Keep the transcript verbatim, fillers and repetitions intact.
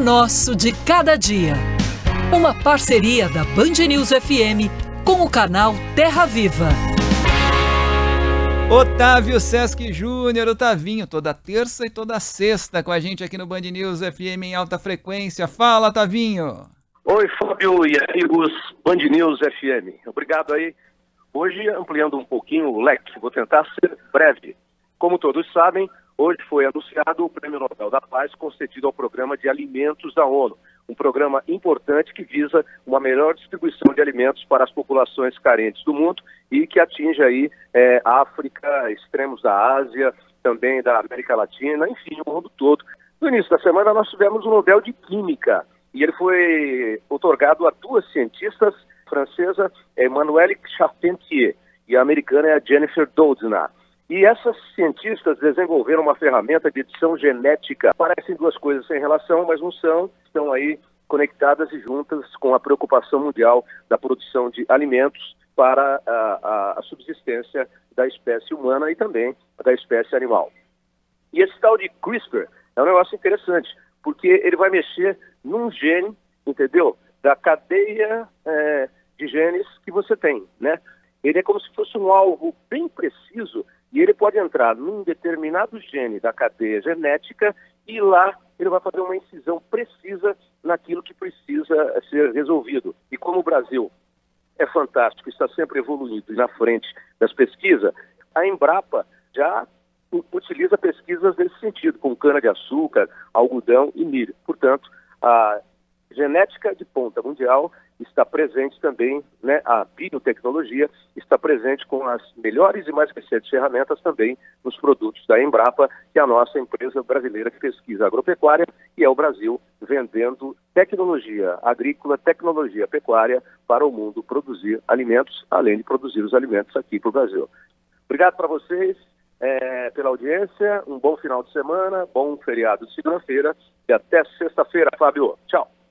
Nosso de Cada Dia. Uma parceria da Band News F M com o canal Terra Viva. Otávio Sesc Júnior, Otavinho, toda terça e toda sexta com a gente aqui no Band News F M em alta frequência. Fala, Otavinho! Oi, Fábio e amigos Band News F M. Obrigado aí. Hoje, ampliando um pouquinho o leque, vou tentar ser breve. Como todos sabem, hoje foi anunciado o Prêmio Nobel da Paz concedido ao Programa de Alimentos da ONU. Um programa importante que visa uma melhor distribuição de alimentos para as populações carentes do mundo e que atinge aí é, África, extremos da Ásia, também da América Latina, enfim, o mundo todo. No início da semana nós tivemos o Nobel de Química e ele foi otorgado a duas cientistas, a francesa Emmanuelle Charpentier e a americana é a Jennifer Doudna. E essas cientistas desenvolveram uma ferramenta de edição genética. Parecem duas coisas sem relação, mas não são. Estão aí conectadas e juntas com a preocupação mundial da produção de alimentos para a, a, a subsistência da espécie humana e também da espécie animal. E esse tal de CRISPR é um negócio interessante, porque ele vai mexer num gene, entendeu? Da cadeia é, de genes que você tem, né? Ele é como se fosse um alvo bem preciso e ele pode entrar num determinado gene da cadeia genética e lá ele vai fazer uma incisão precisa naquilo que precisa ser resolvido. E como o Brasil é fantástico, está sempre evoluindo e na frente das pesquisas, a Embrapa já utiliza pesquisas nesse sentido, com cana-de-açúcar, algodão e milho. Portanto, a genética de ponta mundial está presente também, né, a biotecnologia está presente com as melhores e mais recentes ferramentas também nos produtos da Embrapa, que é a nossa empresa brasileira que pesquisa agropecuária e é o Brasil vendendo tecnologia agrícola, tecnologia pecuária para o mundo produzir alimentos, além de produzir os alimentos aqui para o Brasil. Obrigado para vocês é, pela audiência, um bom final de semana, bom feriado de segunda-feira e até sexta-feira, Fábio. Tchau.